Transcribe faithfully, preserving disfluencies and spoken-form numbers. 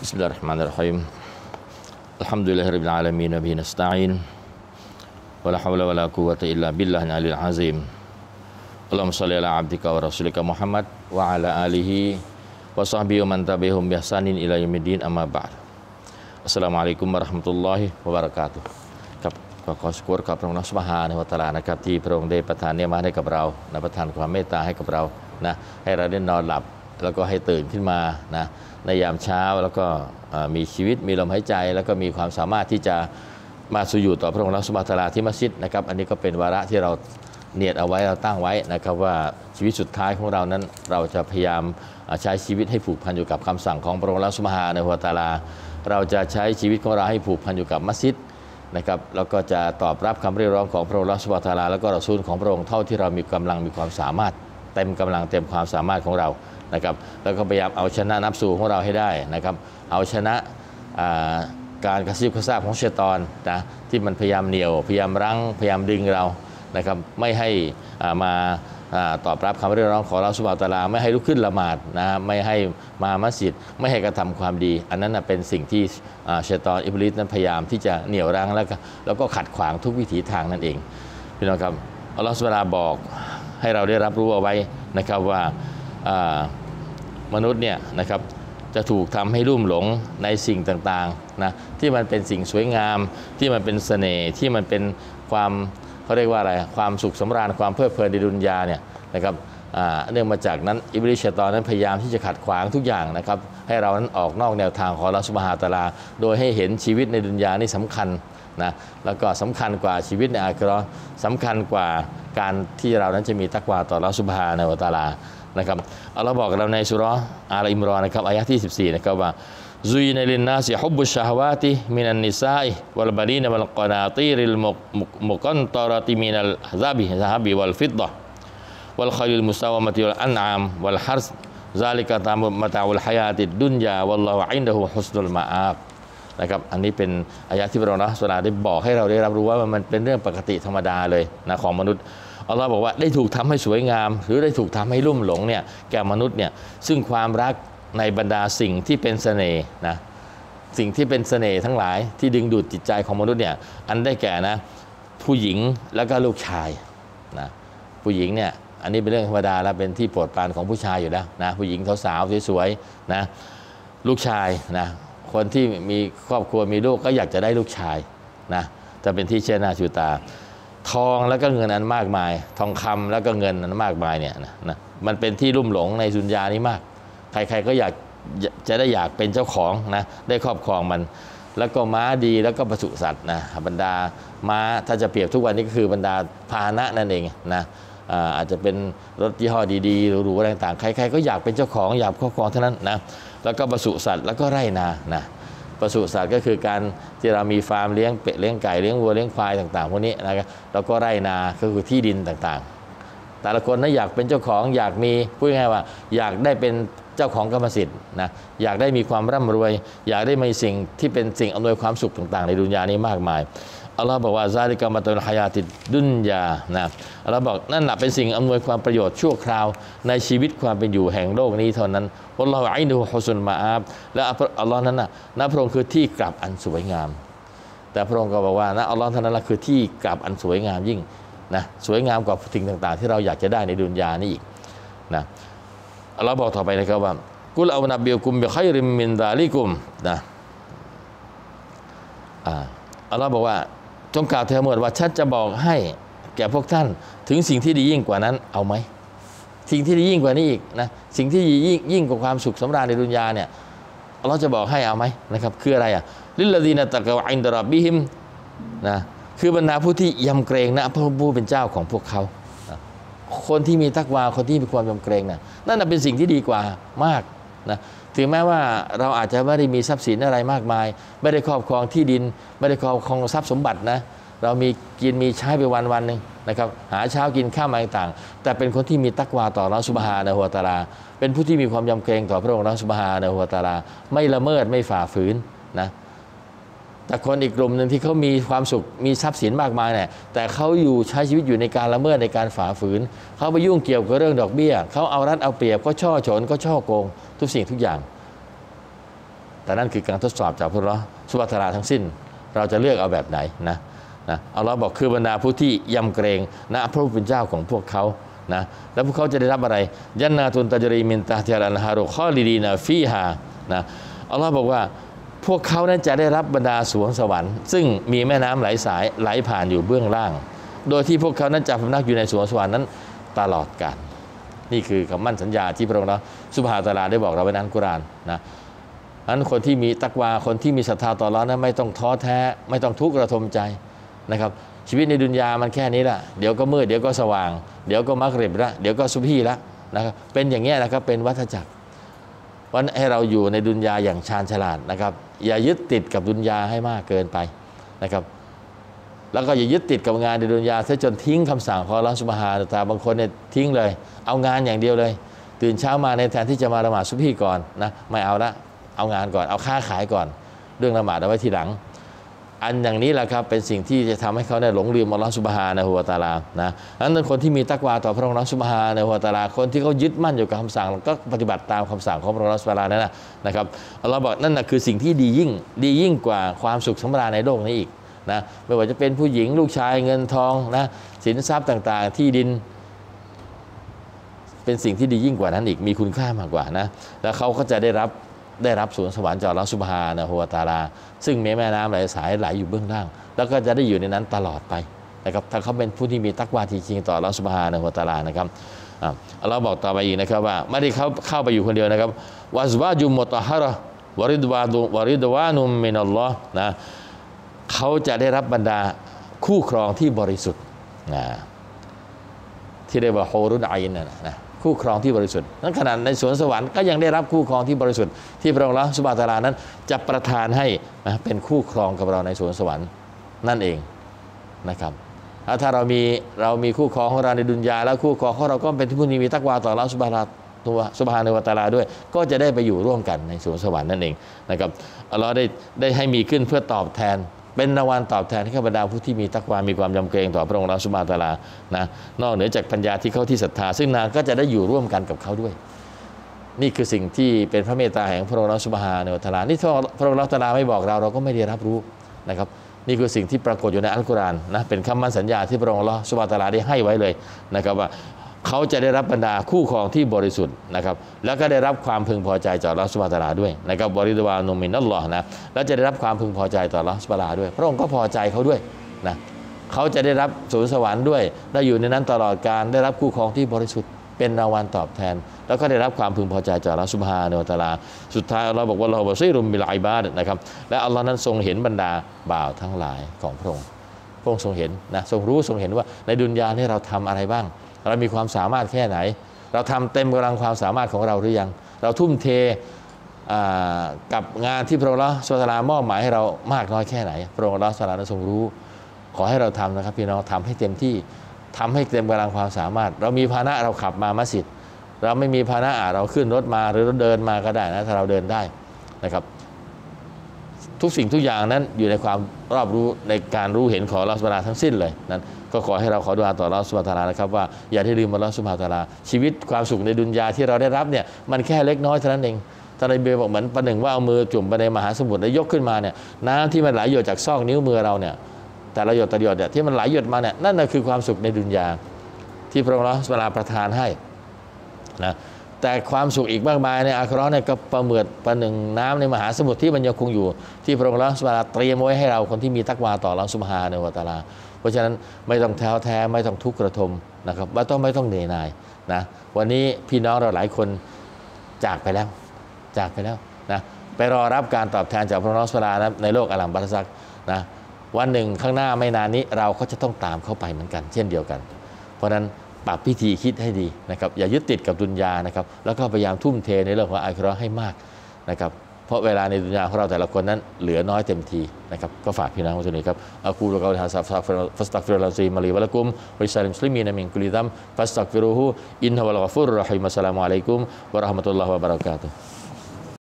Bismillahirrahmanirrahim. Alhamdulillahirabbil alamin wa bihi nasta'in. Wala haula wala quwwata illa billahil aliyil azim. Allahumma shalli ala abdika wa rasulika Muhammad wa ala alihi wa sahbihi wa man tabi'ahum bi ihsanin ila yaumiddin, amma ba'd. Assalamualaikum warahmatullahi wabarakatuh. ครับขอขอสกุลกับพระองค์ซุบฮานะฮูวะตะอาลานะครับที่พระองค์ได้ประทานเนียมะห์ให้กับเรานะประทานความเมตตาให้กับเรานะให้เราได้นอนหลับแล้วก็ให้ตื่นขึ้นมานะในยามเช้าแล้วก็มีชีวิตมีลมหายใจแล้วก็มีความสามารถที่จะมาสุญูดต่อพระองค์ซุบฮานะฮูวะตะอาลาที่มัสยิดนะครับอันนี้ก็เป็นวาระที่เราเนียดเอาไว้เราตั้งไว้นะครับว่าชีวิตสุดท้ายของเรานั้นเราจะพยายามใช้ชีวิตให้ผูกพันอยู่กับคำสั่งของพระองค์ซุบฮานะฮูวะตะอาลาเราจะใช้ชีวิตของเราให้ผูกพันอยู่กับมัสยิดนะครับแล้วก็จะตอบรับคำเรียกร้องของพระองค์ซุบฮานะฮูวะตะอาลาแล้วก็รอซูลของพระองค์เท่าที่เรามีกำลังมีความสามารถเต็มกำลังเต็มความสามารถของเรานะครับแล้วก็พยายามเอาชนะนับสูของเราให้ได้นะครับเอาชนะการกระซิบกระซาบของชัยฏอนนะที่มันพยายามเหนี่ยวพยายามรั้งพยายามดึงเรานะครับไม่ให้มาตอบรับคำเรียกร้องของเราซุบฮานะฮูวะตะอาลาไม่ให้ลุกขึ้นละหมาดนะไม่ให้มามัสยิดไม่ให้กระทำความดีอันนั้นเป็นสิ่งที่ชัยฏอนอิบลิสนั้นพยายามที่จะเหนี่ยวรั้งแล้วก็แล้วก็ขัดขวางทุกวิถีทางนั่นเองพี่น้องครับอัลลอฮฺซุบฮานะฮูวะตะอาลาบอกให้เราได้รับรู้เอาไว้นะครับว่ามนุษย์เนี่ยนะครับจะถูกทำให้ลุ่มหลงในสิ่งต่างๆนะที่มันเป็นสิ่งสวยงามที่มันเป็นเสน่ห์ที่มันเป็นความเขาเรียกว่าอะไรความสุขสำราญความเพลิดเพลินในดุนยาเนี่ยนะครับเนื่องมาจากนั้นอิบลิสชัยฏอนนั้นพยายามที่จะขัดขวางทุกอย่างนะครับให้เรานั้นออกนอกแนวทางของอัลเลาะห์ซุบฮานะฮูวะตะอาลาโดยให้เห็นชีวิตในดุนยานี่สำคัญนะแล้วก็สำคัญกว่าชีวิตในอาคิเราะห์สำคัญกว่าการที่เรานั้นจะมีตักวาต่ออัลเลาะห์ซุบฮานะฮูวะตะอาลานะครับอัลลอฮ์บอกกับเราในสุเราะห์อาลอิมรอนนะครับอายะห์ที่สิบสี่นะครับว่าซุยนะลินนาสิฮุบบุชชะฮวาติมินันนิซาอิวัลบะนีนวัลกอนาตีริลมุกันตารติมินัลซาบิซะฮาบิวัลฟิดดะห์วัลค็อยลิลมุซาวะมะติวัลอันอามวัลฮัรซซาลิกะตามมะตาอุลฮะยาติดดุนยาวัลลอฮุอินดะฮูฮุสนุลมะอาบนะครับอันนี้เป็นอายะห์ที่พระองค์นะซุบฮานะฮูวะตะอาลาได้บอกให้เราได้รับรู้ว่ามันเป็นเรื่องปกติธรรมดาเลยนะของมนุษย์อัลลอฮ์บอกว่าได้ถูกทำให้สวยงามหรือได้ถูกทำให้ลุ่มหลงเนี่ยแก่มนุษย์เนี่ยซึ่งความรักในบรรดาสิ่งที่เป็นเสน่ห์นะสิ่งที่เป็นเสน่ห์ทั้งหลายที่ดึงดูดจิตใจของมนุษย์เนี่ยอันได้แก่นะผู้หญิงแล้วก็ลูกชายนะผู้หญิงเนี่ยอันนี้เป็นเรื่องธรรมดาแล้วเป็นที่โปรดปรานของผู้ชายอยู่แล้วนะผู้หญิงสาวๆสวยๆนะลูกชายนะคนที่มีครอบครัวมีลูกก็อยากจะได้ลูกชายนะจะเป็นที่เชื่อหน้าชูตาทองแล้วก็เงินนั้นมากมายทองคำแล้วก็เงินนั้นมากมายเนี่ยนะนะมันเป็นที่ลุ่มหลงในสุญญานี้มากใครๆก็อยากจะได้อยากเป็นเจ้าของนะได้ครอบครองมันแล้วก็ม้าดีแล้วก็ปศุสัตว์นะบรรดาม้าถ้าจะเปรียบทุกวันนี้ก็คือบรรดาพาหนะนั่นเองนะอาจจะเป็นรถยี่ห้อดีๆหรูๆอะไรต่างๆใครๆก็อยากเป็นเจ้าของอยากครอบครองเท่านั้นนะแล้วก็ปศุสัตว์แล้วก็ไร่นานะปศุสัตว์ก็คือการที่เรามีฟาร์มเลี้ยงเป็ดเลี้ยงไก่เลี้ยงวัวเลี้ยงควายต่างๆพวกนี้นะครับแล้วก็ไร่นาก็คือที่ดินต่างๆแต่ละคนนะอยากเป็นเจ้าของอยากมีพูดง่ายๆว่าอยากได้เป็นเจ้าของกรรมสิทธิ์นะอยากได้มีความร่ำรวยอยากได้มีสิ่งที่เป็นสิ่งอำนวยความสุขต่างๆในดุนยานี้มากมายอัลลอฮ์บอกว่าซาลิกะมะตุลฮะยาติดดุนยานะอัลลอฮ์บอกนั่นแหละเป็นสิ่งอำนวยความประโยชน์ชั่วคราวในชีวิตความเป็นอยู่แห่งโลกนี้เท่านั้นอัลลอฮ์อินดุฮุสนุลมาอาบและอัลลอฮ์นั้นนะนะพระองค์คือที่กลับอันสวยงามแต่พระองค์ก็บอกว่านะอัลลอฮ์เท่านั้นคือที่กลับอันสวยงามยิ่งนะสวยงามกว่าสิ่งต่างๆที่เราอยากจะได้ในดุนยานี้อีกนะอัลลอฮ์บอกต่อไปนะครับว่ากุลเอานับบิอุกุมบิค็อยริมมินซาลิกุมนะอ่าอัลลอฮ์บอกว่าจงกล่าวเถิดเถิดว่าฉันจะบอกให้แก่พวกท่านถึงสิ่งที่ดียิ่งกว่านั้นเอาไหมสิ่งที่ดียิ่งกว่านี้อีกนะสิ่งที่ยิ่งยิ่งกว่าความสุขสำราญในดุนยาเนี่ยอัลลอฮ์จะบอกให้เอาไหมนะครับคืออะไรอ่ะลิลลาดีนะตะกะวะอินดะร็อบบิฮิมนะคือบรรดาผู้ที่ยำเกรงนะพระผู้เป็นเจ้าของพวกเขานะคนที่มีตักวาคนที่มีความยำเกรงนะนั่นเป็นสิ่งที่ดีกว่ามากนะถึงแม้ว่าเราอาจจะไม่ได้มีทรัพย์สินอะไรมากมายไม่ได้ครอบครองที่ดินไม่ได้ครอบครองทรัพย์สมบัตินะเรามีกินมีใช้ไปวันวันหนึ่งนะครับหาเช้ากินข้าวมาต่างแต่เป็นคนที่มีตักวาต่ออัลเลาะห์ซุบฮานะฮูวะตะอาลาเป็นผู้ที่มีความยำเกรงต่อพระองค์อัลเลาะห์ซุบฮานะฮูวะตะอาลาไม่ละเมิดไม่ฝ่าฝืนนะแต่คนอีกกลุ่มหนึ่งที่เขามีความสุขมีทรัพย์สินมากมายเนี่ยแต่เขาอยู่ใช้ชีวิตอยู่ในการละเมิดในการฝ่าฝืนเขาไปยุ่งเกี่ยวกับเรื่องดอกเบี้ยเขาเอารัดเอาเปรียบเขาช่อฉนเขาช่อโกงทุกสิ่งทุกอย่างแต่นั่นคือการทดสอบจากพระเราสุบฮานะฮูวะตะอาลาทั้งสิ้นเราจะเลือกเอาแบบไหนนะนะอัลลอฮ์บอกคือบรรดาผู้ที่ยำเกรงนะพระผู้เป็นเจ้าของพวกเขานะแล้วพวกเขาจะได้รับอะไรยันนาตุนตัจรีมินตาฮติฮาอันฮารุคอลิดีนาฟีฮานะอัลลอฮ์บอกว่าพวกเขานั้นจะได้รับบรรดาสวงสวรรค์ซึ่งมีแม่น้ำไหลสายไหลผ่านอยู่เบื้องล่างโดยที่พวกเขานั้นจะพำนักอยู่ในสวงสวรรค์นั้นตลอดกาลนี่คือคำมั่นสัญญาที่พระองค์ซุบฮานะฮูวะตะอาลาได้บอกเราไว้ในอัลกุรอานนะนั้นคนที่มีตักวาคนที่มีศรัทธาต่ออัลเลาะห์นั้นไม่ต้องท้อแท้ไม่ต้องทุกข์ระทมใจนะครับชีวิตในดุนยามันแค่นี้แหละเดี๋ยวก็มืดเดี๋ยวก็สว่างเดี๋ยวก็มักริบละเดี๋ยวก็ซุบฮีละนะครับเป็นอย่างเงี้ยนะครับเป็นวัฏจักรวันให้เราอยู่ในดุนยาอย่างชาญฉลาดนะครับอย่ายึดติดกับดุนยาให้มากเกินไปนะครับแล้วก็อย่ายึดติดกับงานในดุนยาซะจนทิ้งคำสั่งของอัลเลาะห์ซุบฮานะฮูวะตะอาลาบางคนเนี่ยทิ้งเลยเอางานอย่างเดียวเลยตื่นเช้ามาในแทนที่จะมาละหมาดซุบฮีก่อนนะไม่เอาละเอางานก่อนเอาค้าขายก่อนเรื่องละหมาดเอาไว้ทีหลังอันอย่างนี้แหละครับเป็นสิ่งที่จะทำให้เขาได้หลงลืมอัลเลาะห์ซุบฮานะฮูวะตะอาลานะนั้นคนที่มีตักวาต่อพระองค์อัลเลาะห์ซุบฮานะฮูวะตะอาลาคนที่เขายึดมั่นอยู่กับคำสั่งก็ปฏิบัติตามคำสั่งของพระองค์อัลเลาะห์ซุบฮานะฮูวะตะอาลานั่นนะครับอัลเลาะห์บอกนั่นน่ะคือสิ่งที่ดียิ่งดียิ่งกว่าความสุขสำราญในโลกนี้อีกนะไม่ว่าจะเป็นผู้หญิงลูกชายเงินทองนะสินทรัพย์ต่างๆที่ดินเป็นสิ่งที่ดียิ่งกว่านั้นอีกมีคุณค่ามากกว่านะแล้วเขาก็จะได้รับได้รับสวนสวรรค์จากอัลเลาะห์ซุบฮานะฮูวะตะอาลาซึ่งมีแม่น้ำไหลสายไหลอยู่เบื้องล่างแล้วก็จะได้อยู่ในนั้นตลอดไปนะครับถ้าเขาเป็นผู้ที่มีตักวาจริงๆต่ออัลเลาะห์ซุบฮานะฮูวะตะอาลานะครับอัลเลาะห์บอกต่อไปอีกนะครับว่าไม่ได้เขาเข้าไปอยู่คนเดียวนะครับวะซวาจุมมุตตะฮาระวะริดวานุวะริดวานุมมินัลลอฮ์นะเขาจะได้รับบรรดาคู่ครองที่บริสุทธิ์นะที่เรียกว่าฮูรุนอินนะนะคู่ครองที่บริสุทธิ์นั้นขนาดในสวนสวรรค์ก็ยังได้รับคู่ครองที่บริสุทธิ์ที่พระองค์ซุบฮานะฮูวะตะอาลานั้นจะประทานให้นะเป็นคู่ครองกับเราในสวนสวรรค์นั่นเองนะครับถ้าเรามีเรามีคู่ครองของเราในดุนยาแล้วคู่ครองของเราก็เป็นผู้ที่มีตักวาต่ออัลเลาะห์ซุบฮานะตัวซุบฮานะฮูวะตะอาลาด้วยก็จะได้ไปอยู่ร่วมกันในสวนสวรรค์นั่นเองนะครับอัลเลาะห์ได้ได้ให้มีขึ้นเพื่อตอบแทนเป็นรางวัลตอบแทนให้กับบรรดาผู้ที่มีตักวามีความยำเกรงต่อพระองค์ซุบฮานะฮูวะตะอาลานะนอกเหนือจากปัญญาที่เขาที่ศรัทธาซึ่งนางก็จะได้อยู่ร่วมกันกับเขาด้วยนี่คือสิ่งที่เป็นพระเมตตาแห่งพระองค์ซุบฮานะฮูวะตะอาลานี่ถ้าพระองค์ตะอาลาไม่บอกเราเราก็ไม่ได้รับรู้นะครับนี่คือสิ่งที่ปรากฏอยู่ในอัลกุรอานนะเป็นคำมั่นสัญญาที่พระองค์ซุบฮานะฮูวะตะอาลาได้ให้ไว้เลยนะครับว่าเขาจะได้รับบรรดาคู่ครองที่บริสุทธิ์นะครับแล้วก็ได้รับความพึงพอใจจากอัลเลาะห์ซุบฮานะฮูวะตะอาลาด้วยนะครับบริดวานุมินัลลอฮ์นะแล้วจะได้รับความพึงพอใจต่ออัลเลาะห์ซุบฮานะฮูวะตะอาลาด้วยพระองค์ก็พอใจเขาด้วยนะเขาจะได้รับสวนสวรรค์ด้วยได้อยู่ในนั้นตลอดกาลได้รับคู่ครองที่บริสุทธิ์เป็นรางวัลตอบแทนแล้วก็ได้รับความพึงพอใจจากอัลเลาะห์ซุบฮานะฮูวะตะอาลาสุดท้ายอัลเลาะห์บอกว่าเราบะซีรุมบิลอิบาดะห์นะครับและอัลเลาะห์นั้นทรงเห็นบรรดาบ่าวทั้งหลายของพระองค์พระองค์ทรงเห็นนะทรงรู้ทรงเห็นว่าในดุนยานี้เราทำอะไรบ้างเรามีความสามารถแค่ไหนเราทำเต็มกำลังความสามารถของเราหรือยังเราทุ่มเทกับงานที่พระองค์ซุบฮานะฮูวะตะอาลามอบหมายให้เรามากน้อยแค่ไหนพระองค์ซุบฮานะฮูวะตะอาลาทรงรู้ขอให้เราทำนะครับพี่น้องทำให้เต็มที่ทำให้เต็มกำลังความสามารถเรามีพาหนะเราขับมามัสยิดเราไม่มีพาหนะเราขึ้นรถมาหรือเราเดินมาก็ได้นะถ้าเราเดินได้นะครับทุกสิ่งทุกอย่างนั้นอยู่ในความรอบรู้ในการรู้เห็นของอัลเลาะห์ซุบฮานะฮูวะตะอาลาทั้งสิ้นเลยนั้นก็ขอให้เราขอดุอาต่ออัลเลาะห์ซุบฮานะฮูวะตะอาลานะครับว่าอย่าได้ลืมอัลเลาะห์ซุบฮานะฮูวะตะอาลาชีวิตความสุขในดุนยาที่เราได้รับเนี่ยมันแค่เล็กน้อยเท่านั้นเองท่านนบีบอกเหมือนประหนึ่งว่าเอามือจุ่มไปในมหาสมุทรแล้วยกขึ้นมาเนี่ยน้ำที่มันไหลหยดจากซอกนิ้วมือเราเนี่ยแต่ละหยดแต่ละหยดเนี่ยที่มันไหลหยดมาเนี่ยนั่นน่ะคือความสุขในดุนยาที่พระองค์ซุบฮานะฮูวะตะอาลาประทานให้นะแต่ความสุขอีกมากมายในอาคิเราะห์เนี่ยก็ประเมิดประหนึ่งน้ำในมหาสมุทรที่มันยังคงอยู่ที่พระองค์ซุบฮานะฮูวะตะอาลาเตรียมไว้ให้เราคนที่มีตักวาต่ออัลเลาะห์ซุบฮานะฮูวะตะอาลาเพราะฉะนั้นไม่ต้องแท้แท้ไม่ต้องทุกข์กระทมนะครับไม่ต้องไม่ต้องเหนื่อยหน่ายนะวันนี้พี่น้องเราหลายคนจากไปแล้วจากไปแล้วนะไปรอรับการตอบแทนจากพระองค์ซุบฮานะฮูวะตะอาลาในโลกอาลัมบารซักนะวันหนึ่งข้างหน้าไม่นานนี้เราก็จะต้องตามเข้าไปเหมือนกันเช่นเดียวกันเพราะฉะนั้นปรับพิธีคิดให้ดีนะครับอย่ายึดติดกับดุนยานะครับแล้วก็พยายามทุ่มเทในเรื่องของอาคิเราะห์ให้มากนะครับเพราะเวลาในดุนยาของเราแต่ละคนนั้นเหลือน้อยเต็มทีนะครับก็ฝากพี่น้องทุกท่านครับอะกูลุกอลฮะซัฟัสตักฟิรุลลอฮ์มาลีวะละกุมวะลิซาลิมุสลิมีนมินกุลิซัมฟัสตักฟิรุฮูอินนะวัลฆอฟูรุรเราะฮีมอัสสลามุอะลัยกุมวะเราะห์มะตุลลอฮ์วะบะเราะกาตุฮ์